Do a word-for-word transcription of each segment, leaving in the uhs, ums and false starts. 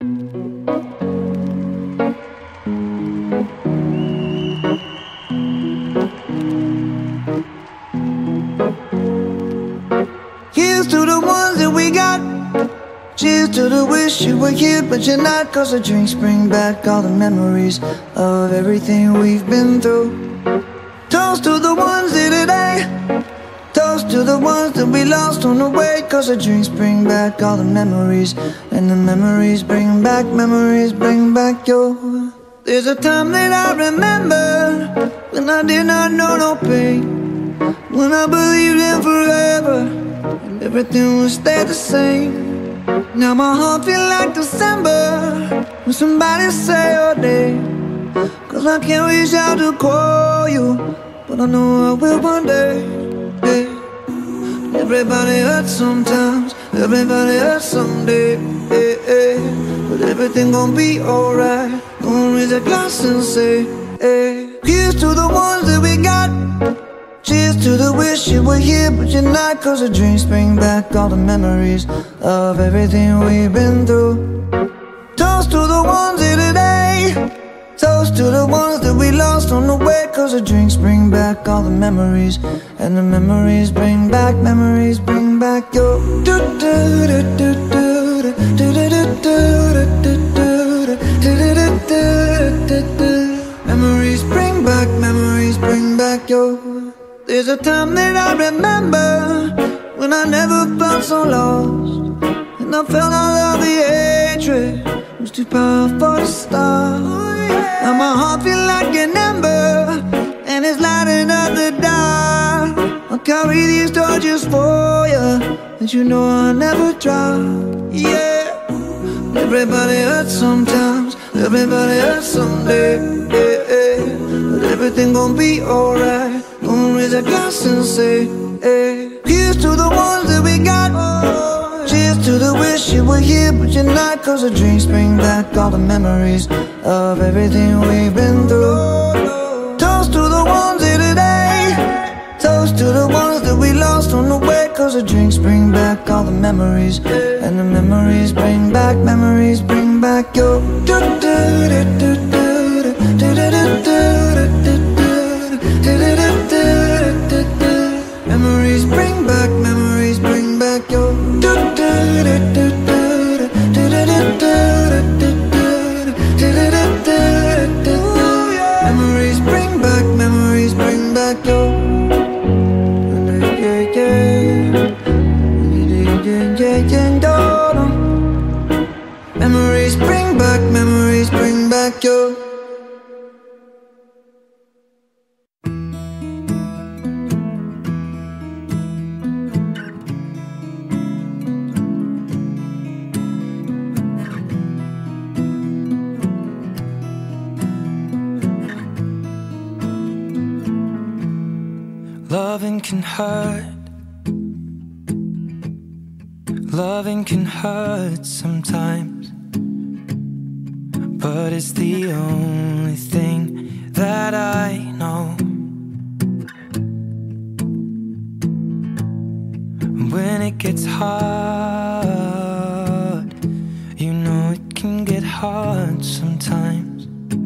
Here's to the ones that we got. Cheers to the wish you were here but you're not, 'cause the drinks bring back all the memories of everything we've been through. Toast to the ones here today. Toast to the ones that we lost on the way, 'cause the drinks bring back all the memories, and the memories bring back, memories bring back your. There's a time that I remember when I did not know no pain, when I believed in forever and everything would stay the same. Now my heart feel like December when somebody say your name, 'cause I can't reach out to call you, but I know I will one day. Yeah. Everybody hurts sometimes, everybody hurts someday. Yeah, yeah. But everything gon' be alright. Gonna raise a glass and say, hey. Here's to the ones that we got. Cheers to the wish you were here but you're not, 'cause the drinks bring back all the memories of everything we've been through. Toast to the ones here today. Toast to the ones that we lost on the way, 'cause the drinks bring back all the memories, and the memories bring back, memories bring back your. Memories bring back, memories bring back your. There's a time that I remember when I never felt so lost, and I felt all of the hatred was too powerful to stop. Now my heart feel like an ember, and it's lighting up the dark. I'll carry these torches for you, and you know I'll never drop. Yeah. Everybody hurts sometimes, everybody hurts someday. Yeah, yeah. But everything gon' be alright. Gonna raise a glass and say, hey. Here's to the ones that we got. Cheers to the wish you were here but you're not, 'cause the drinks bring back all the memories of everything we've been through. Toast to the ones here today. Toast to the ones that we lost on the way, 'cause the drinks bring back all the memories, and the memories bring back, memories bring back your. Memories bring back, memories bring back your. Memories bring back, memories bring back your. Memories bring back, memories bring back your. Loving can hurt. Loving can hurt sometimes, but it's the only thing that I know. When it gets hard, you know it can get hard sometimes.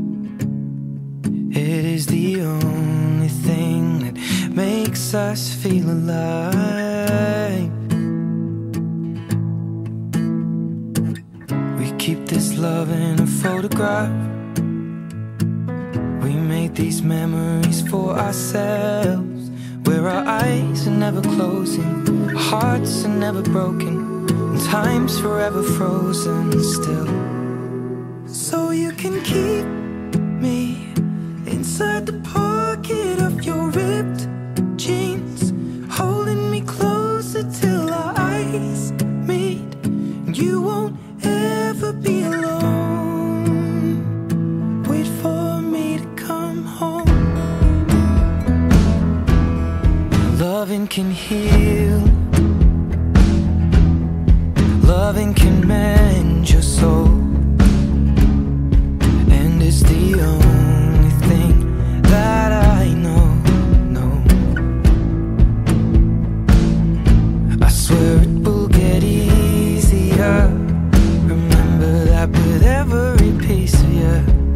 It is the only thing that makes us feel alive. We keep this love in a photograph. We made these memories for ourselves, where our eyes are never closing, our hearts are never broken, and time's forever frozen still. So you can keep me inside the pocket of your ripped jeans, holding me closer till our eyes meet, and you won't ever be alone. Wait for me to come home. Loving can heal, loving can mend your soul, and it's the only thing that I know, know. with every piece of you.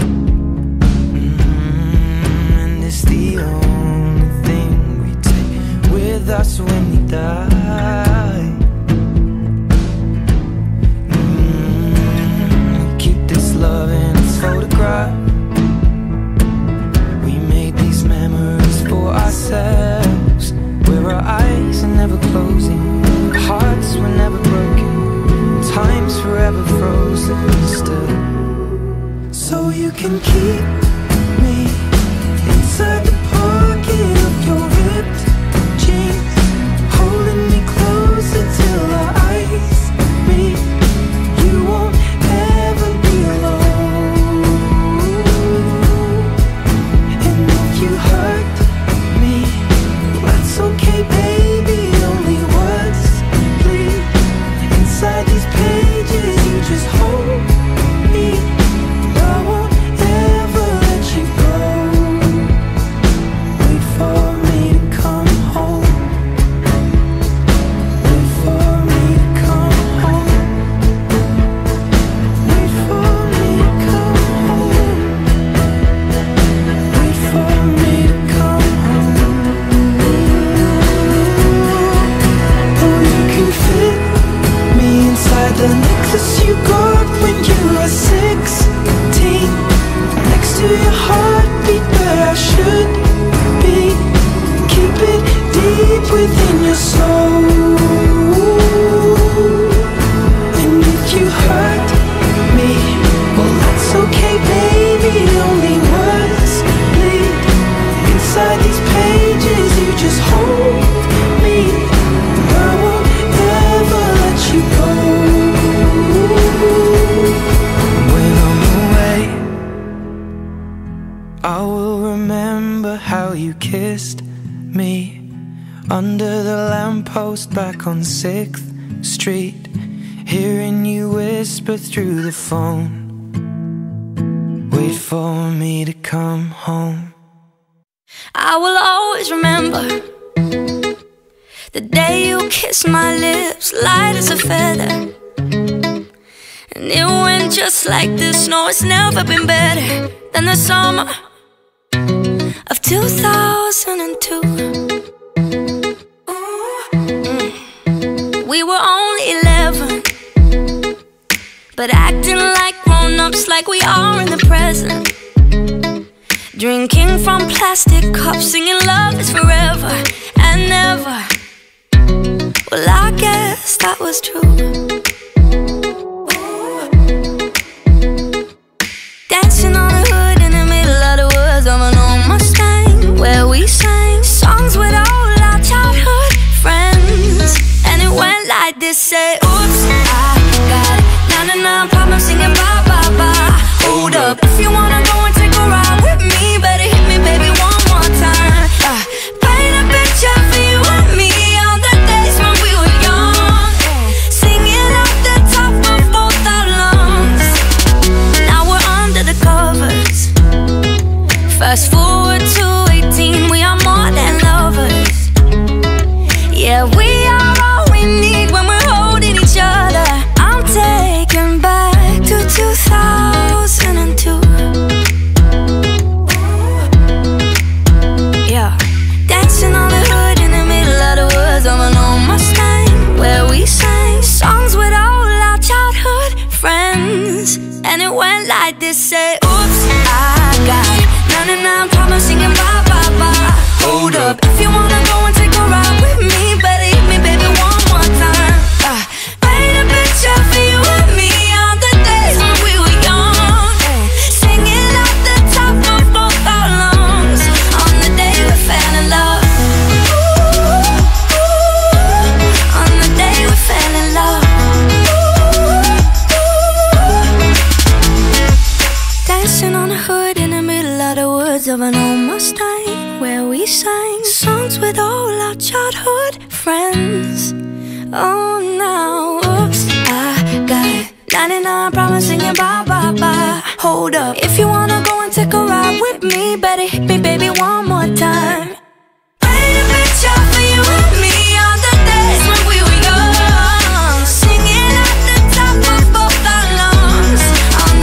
Mm-hmm. And it's the only thing we take with us when we die. Mm-hmm. Keep this love in its photograph. We made these memories for ourselves, where our eyes are never closing, our hearts were never broken, time's forever frozen still. So you can keep me inside the pocket of your ripped jeans, holding me closer till our eyes meet. You won't ever be alone. And if you hurt me, that's okay, baby. Only words bleed inside these pages. You just hold me. I won't ever let you go. Wait for me to come home. Wait for me to come home. Wait for me to come home. Wait for me to come home. Oh, you can fit me inside the necklace you got when you were sixteen, next to your heartbeat where I should be. Keep it deep within your soul. And if you hurt me, well, that's okay, baby. Only words bleed inside these pages. You just hold me. I won't ever let you go. When I'm away, I will remember how you kissed me under the lamppost back on sixth street, hearing you whisper through the phone. Wait for me to come home. I will always remember the day you kissed my lips, light as a feather. And it went just like this. No, it's never been better than the summer of two thousand two. Mm. We were only eleven, but acting like grown-ups, like we are in the present. Drinking from plastic cups, singing love is forever and never. Well, I guess that was true. Dancing on the hood in the middle of the woods of an old Mustang, where we sang songs with all our childhood friends. And it went like this, say, oops, I got ninety-nine problems singing bye, bye, bye. Hold up, if you wanna go and take a ride with me, better hit me, baby, one more time. uh, Paint a picture for you and me on the days when we were young, singing off the top of both our lungs. Now we're under the covers. Fast forward to eighteen, we are more than lovers. Yeah, we are all we need when we're holding each other. I'm taken back to two thousand two. Yeah, dancing on the hood in the middle of the woods of an old Mustang, where we sang songs with all our childhood friends. And it went like this, say, oops, I got ninety-nine problems singing bye, bye, bye. Hold up, if you wanna go and take a ride with me, better hit me, baby, one more time. uh, Paint a picture for you and me on the days when we were young, singing off the top of both our lungs on the day we fell in love. Ooh, ooh, on the day we fell in love. Dancing on the hood in the middle of the woods of an old Mustang, where we sang songs with all our childhood friends. Oh, now, oops, I got ninety-nine problems singing bye, bye, bye. Hold up, if you wanna go and take a ride with me, better hit me, baby, one more time. Paint a picture for you and me on the days when we were young, singing at the top of both our lungs on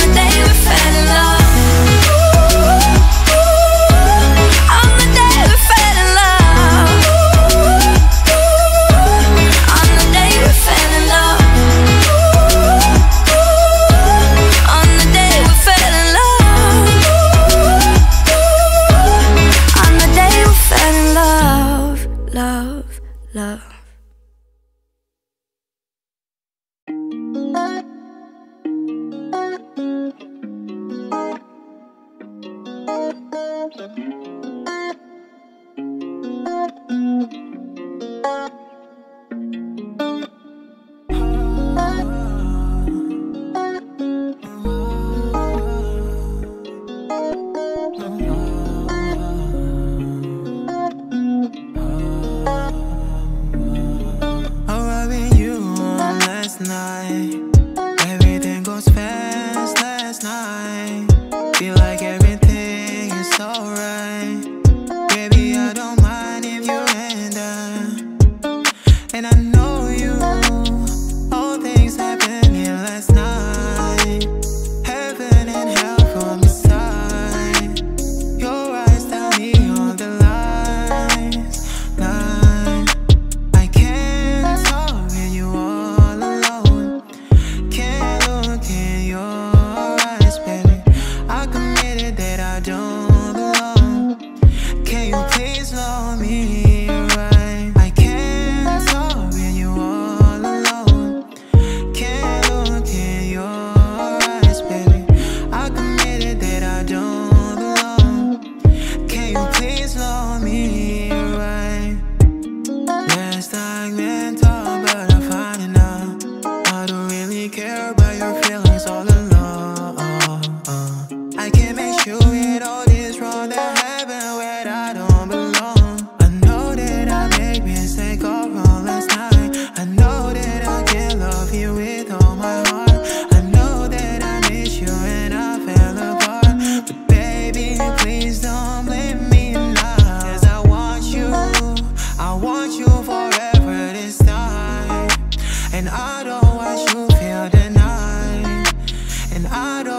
us last night. Feel like everything is alright. Baby, I don't mind if you and I. And I know you. All things happened here last night. Heaven and hell from your side. Your eyes tell me all the lies. Lie. I can't talk with you all alone. Can't look in your eyes, baby. I committed that I don't belong. Can you please love me right? I can't talk with you all alone. Can't look in your eyes, baby. I committed that I don't belong. Can you please love me right? Last time meant all, but I find it now. I don't really care about your feelings all along. I can't make sure it all is wrong that happened where I don't belong. I know that I made mistake all wrong last night. I know that I can't love you with all my heart. I know that I miss you and I fell apart. But baby, please don't blame me now. 'Cause I want you, I want you forever this time. And I don't want you feel denied. And I don't